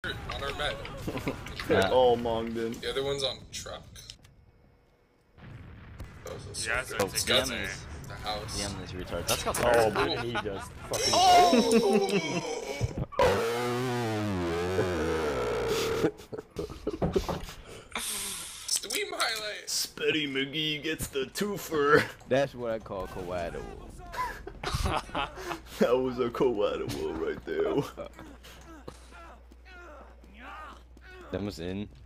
On our bed. They're all Mongdon. The other one's on truck. Yeah, so it's got together. the house. DM this retard. That's got Oh, the but he just fucking. Stream highlight. Spetty McGee gets the twofer. That's what I call collateral. That was a collateral right there. That was in.